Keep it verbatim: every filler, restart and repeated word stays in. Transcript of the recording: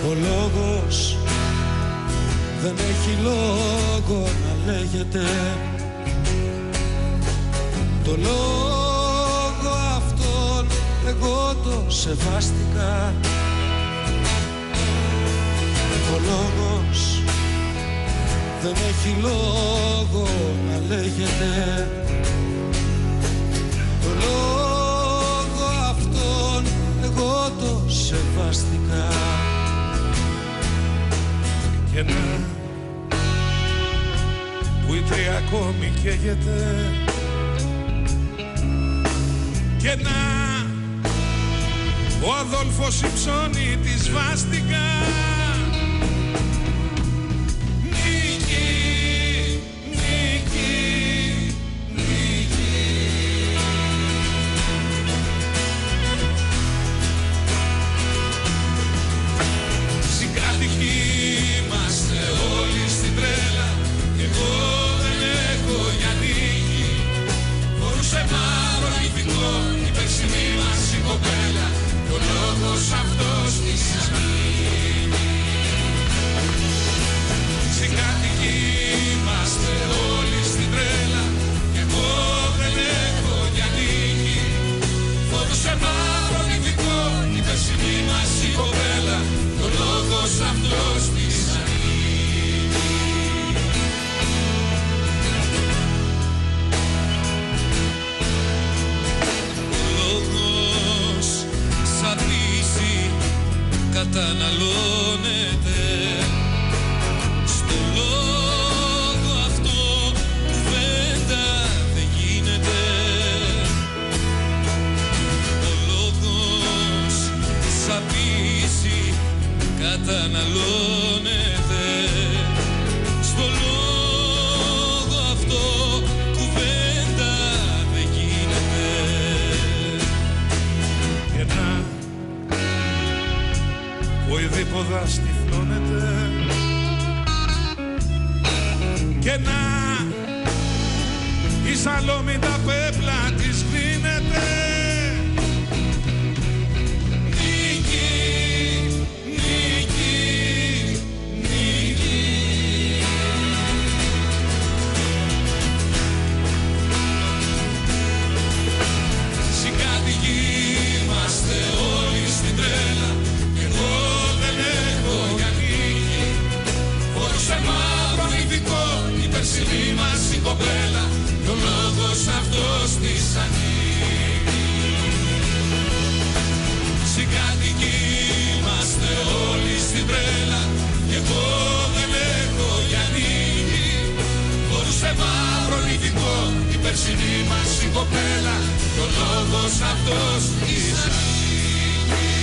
Ο λόγος δεν έχει λόγο να λέγεται. Το λόγο αυτόν εγώ το σεβάστηκα. Ο λόγος δεν έχει λόγο να λέγεται. Το λόγο αυτόν εγώ το σεβάστηκα. Και να που η τρία ακόμη καίγεται. Και να ο Αδόλφος υψώνει τη σβάστηκα. Νίκη, νίκη, νίκη. Συγκάτοικοι είμαστε όλοι στην τρέλα. Εγώ δεν έχω για νίκη. Φορούσε μαύρο λυφικό η περσινή μας η κοπέλα. Και ο λόγος αυτός της ανήκει. Συγκάτοικοι είμαστε όλοι στην τρέλα. Και εγώ δεν έχω για νίκη. Φορούσε μαύρο λυφικό η περσινή μας η κοπέλα. Και ο λόγος αυτός της ανήκει. Σαν δύση καταναλώνεται. Στο λόγο αυτό κουβέντα δεν γίνεται. Ο λόγος σαν δύση καταναλώνεται. Στο λόγο αυτό κουβέντα δεν γίνεται. Και να ο ειδίποδας τυφλώνεται. Και να η Σαλόμη τα πέπλα της κρίνεται. Νίκη, νίκη, νίκη. Συγκάτοικοι είμαστε όλοι στην τρέλα. Κι εγώ δεν έχω για νίκη. Φορούσε μαύρο λυφικό η περσινή μας η κοπέλα. Κι ο λόγος αυτός της ανήκει. Συγκάτοικοι είμαστε όλοι στην τρέλα. Κι εγώ δεν έχω για νίκη. Φορούσε μαύρο λυφικό η περσινή μας η κοπέλα. Κι ο λόγος αυτός της ανήκει.